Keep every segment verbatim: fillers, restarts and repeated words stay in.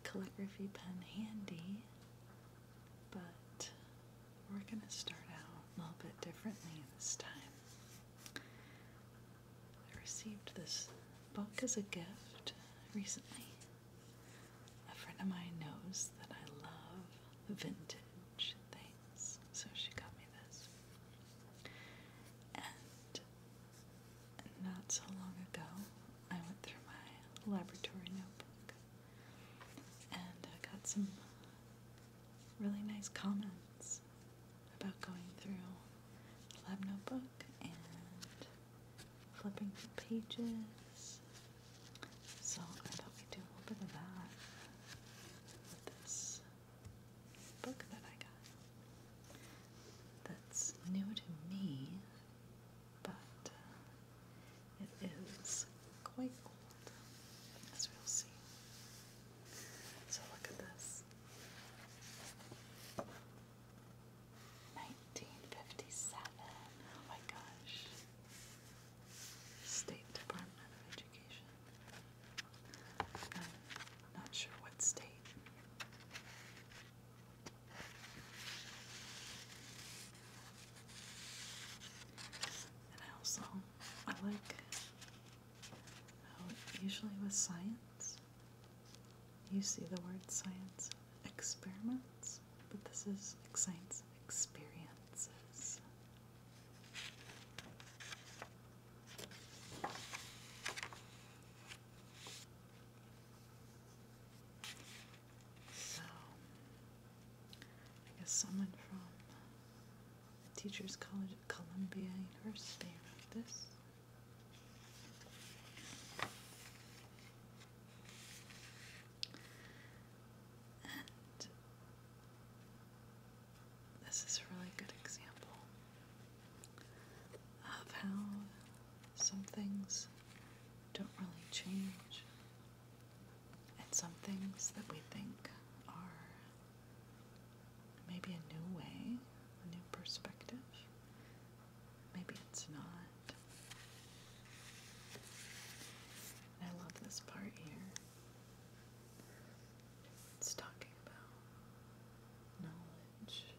calligraphy pen handy, but we're going to start out a little bit differently this time. I received this book as a gift recently. A friend of mine knows that I love vintage things, so she got me this. And not so long ago, I went through my laboratory notebook and I got some really nice comments about going through the lab notebook and flipping through pages. So I thought we'd do a little bit of that with this book that I got. That's new to me, but uh, it is quite old, as we'll see. So look at this. nineteen fifty-seven. Oh my gosh. State Department of Education. I'm not sure what state. And I also, I like how usually with science, you see the word science experiments, but this is science experiences. So, I guess someone from the Teachers College at Columbia University wrote this. And this is a really good example of how some things don't really change, and some things that we think are maybe a new way, a new perspective, maybe it's not. And I love this part here. It's talking about knowledge,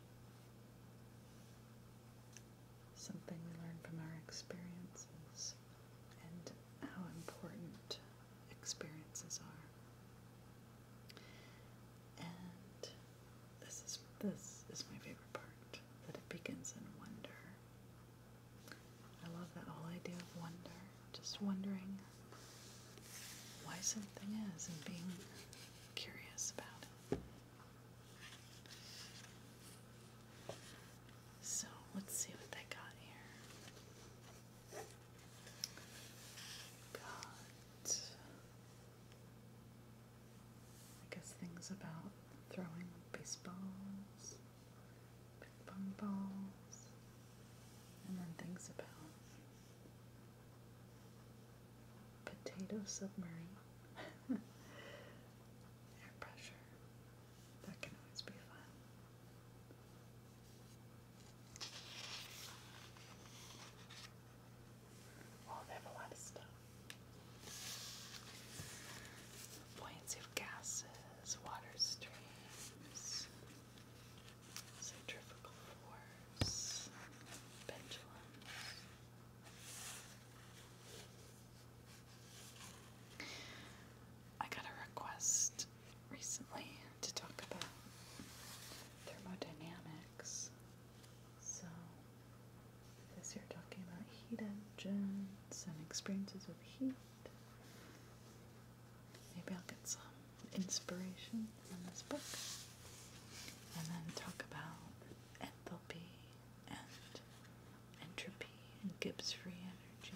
something we learn from our experiences, and how important experiences are. And this is this is my favorite part, that it begins in wonder. I love that whole idea of wonder, just wondering why something is and being curious about it. So let's see what they got here. Got, I guess, things about throwing baseballs, ping pong balls, and then things about potato submarine, air pressure. That can always be fun. Oh, they have a lot of stuff. Buoyancy of gases, water streams, centrifugal force, pendulums. I got a request recently to talk about thermodynamics. So this year talking about heat engines and experiences with heat. Maybe I'll get some inspiration from this book. And then talk about enthalpy and entropy and Gibbs free energy.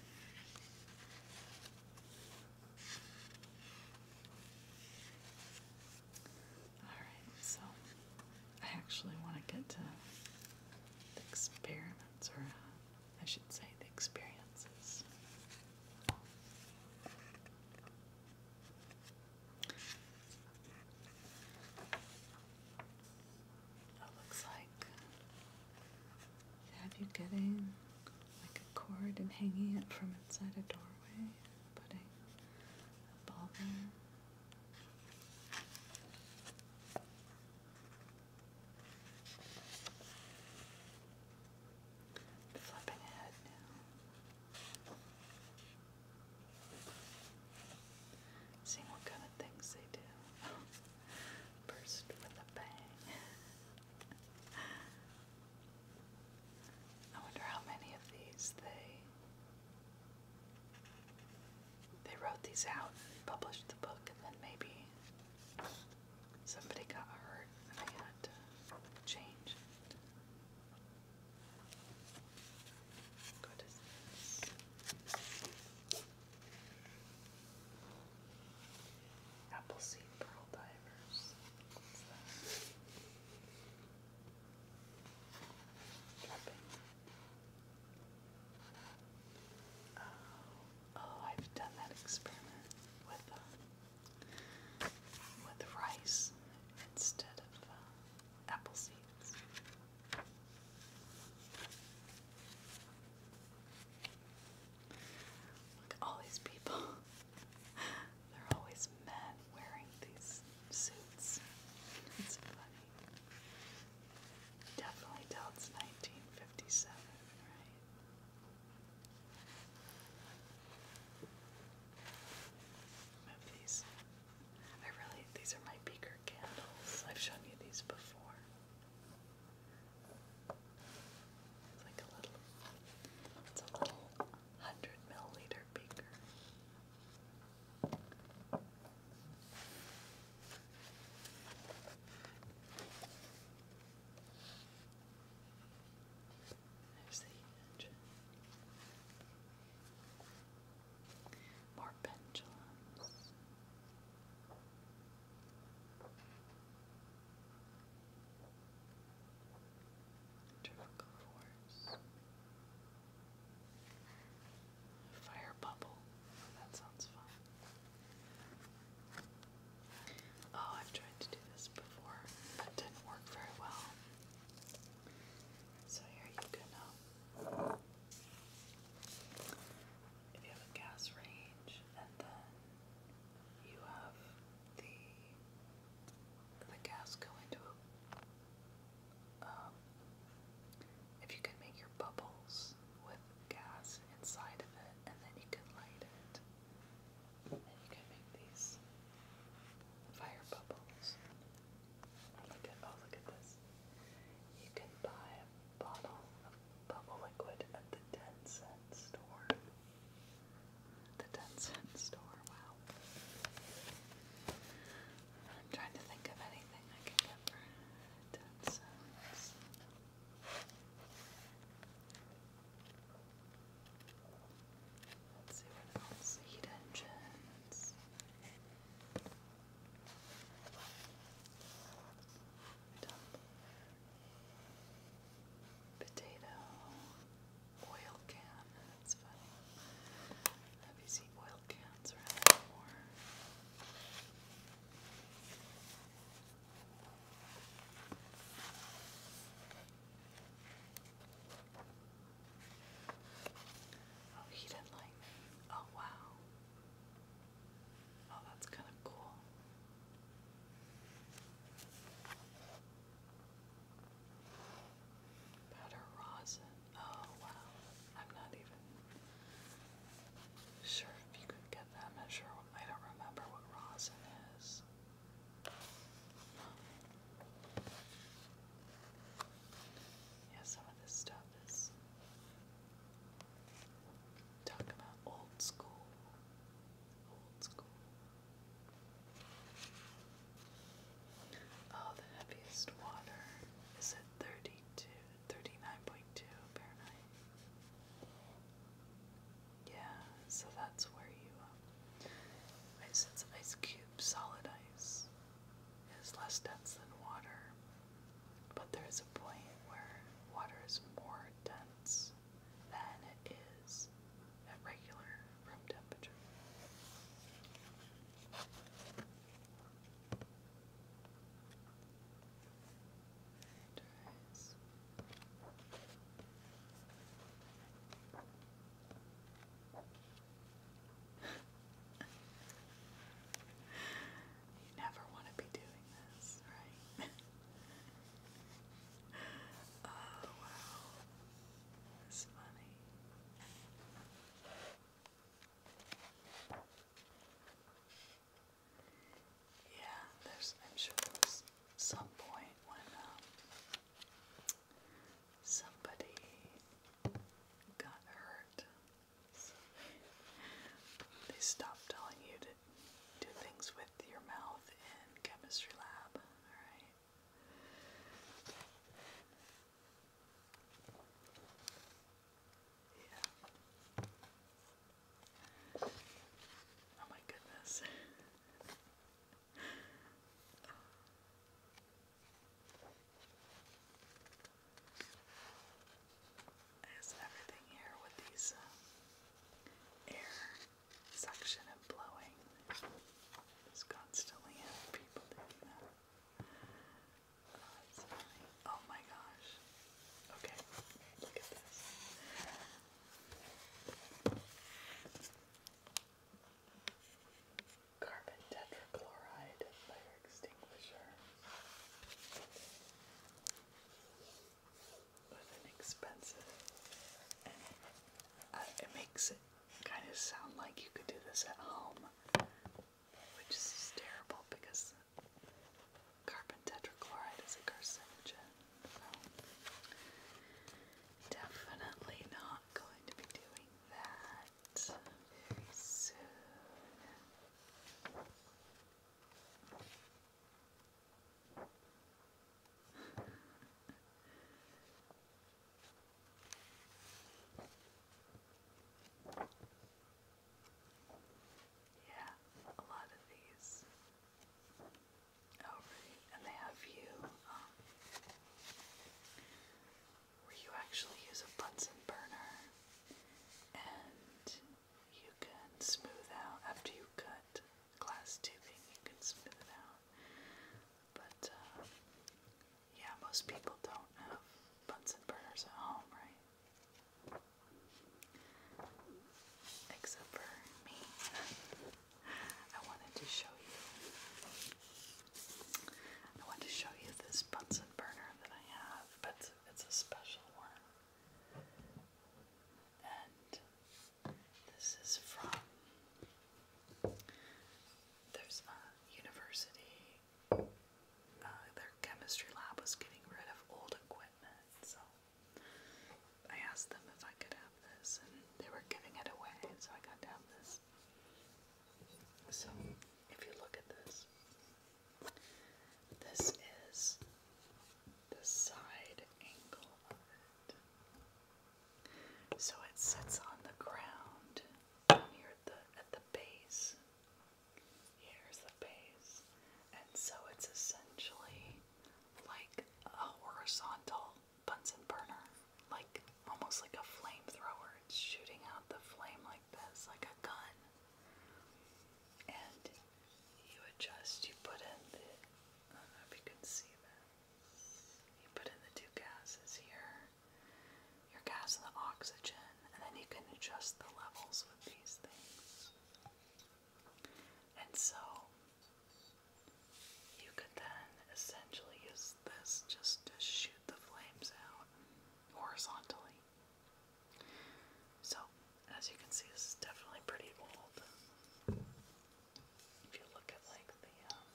Alright, so I actually want to get to the experiments, or I should say the experiences. It looks like they have you getting like a cord and hanging it from inside a doorway, putting a ball there. these out and published the book, and then maybe somebody got hurt and they had to change it. What is this? Appleseed pearl divers. What's that? Dripping. Oh, oh, I've done that experiment with uh, with rice instead of uh, apple seeds. Look at all these people. They're always men wearing these suits. It's funny. Definitely tell it's nineteen fifty-seven, right? Move these. I really, these are my beaker candles. I've shown you these before. It's like a little, it's a little hundred milliliter beaker. There's the engine. More pendulums. Centrifugal force. Fire bubble. Oh, that sounds fun. Oh, I've tried to do this before, but it didn't work very well. So here you can, um, if you have a gas range, and then you have the the gas go into a, um, if you can make your bubbles with gas inside of it, and then you can light it, and you can make these fire bubbles. Look at, oh, look at this. You can buy a bottle of bubble liquid at the ten cent store. The ten cent store, wow. I'm trying to think of anything I can get for ten cents. Let's see what else. Heat engines. Tumbler. Potato. Oil can. That's funny. Have you seen oil cans around anymore? Oh, heat and lightning. Oh, wow. Oh, that's kind of cool. Powder rosin. Oh, wow. I'm not even sure if you could get that. I'm not sure. I don't remember what rosin is. Yeah, some of this stuff is talk about old school. Old school. Oh, the heaviest water is at thirty-two, thirty-nine point two Fahrenheit. Yeah, so that's where you, um, ice, it's ice cube, solid ice is less dense than water, but there's a point where water is more dense than it is at regular room temperature. Dries. You never want to be doing this, right? like you could do this at home, which is terrible because carbon tetrachloride is a carcinogen. So definitely not going to be doing that very soon. Yeah, a lot of these. Oh, right, and they have you, um, where you actually use a Bunsen burner, and you can smooth out, after you cut glass tubing, you can smooth it out. But, uh, yeah, most people don't have Bunsen burners at home, right? Except for me. I wanted to show you. I wanted to show you this Bunsen burner that I have, but it's a special one. And this is from, there's a university, uh, their chemistry lab was getting rid of old equipment, so I asked them if I could have this, and they were giving it away, so I got to have this. So, if you look at this, this is the side angle of it. So it sits on the ground near the at the base. Here's the base. And so it's essentially like a horizontal Bunsen burner, like almost like a flamethrower. It's shooting out the flame like this, like a gun. And you adjust, you put in the, I don't know if you can see that. You put in the two gases here, your gas and the oxygen, and then you can adjust the levels with these things. And so you could then essentially use this just to shoot the flames out horizontally. So, as you can see, this is definitely pretty old. If you look at like the um,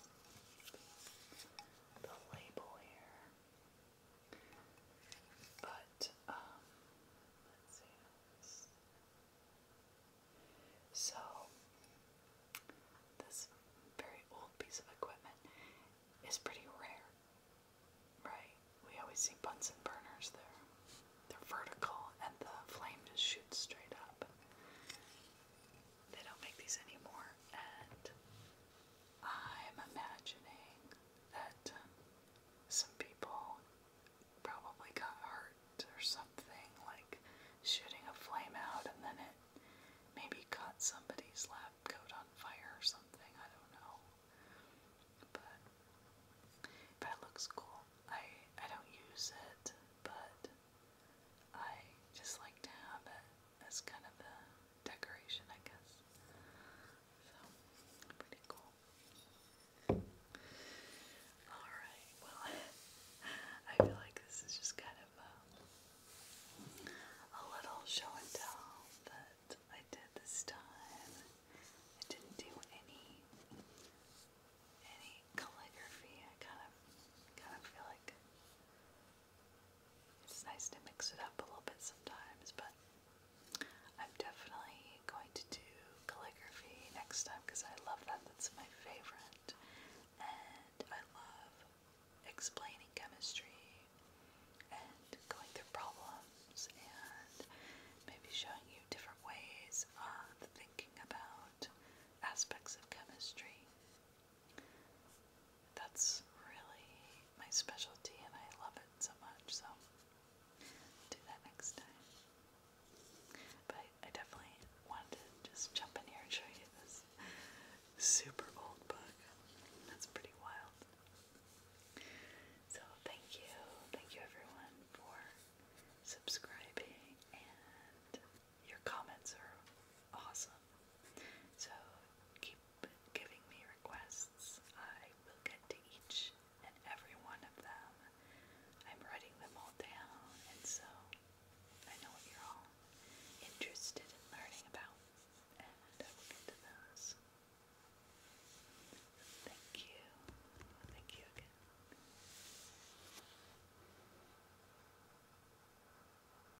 the label here, but um, let's see. So this very old piece of equipment is pretty rare, right? We always see Bunsen burners. They're they're vertical, and the flame just shoots straight up. They don't make these anymore, and I'm imagining that some people probably got hurt or something, like shooting a flame out, and then it maybe caught somebody's lab coat on fire or something. I don't know, but but it looks cool. I I don't use it, but I just like to have it as kind of a decoration, I guess. So, pretty cool. Alright, well, I feel like this is just kind of a, a little show and tell that I did this time. I didn't do any any calligraphy. I kind of kind of feel like it's nice to mix it up a little bit sometimes, but I'm definitely going to do calligraphy next time because I love that. That's my favorite. And I love explaining chemistry and going through problems and maybe showing you different ways of thinking about aspects of chemistry. That's really my specialty.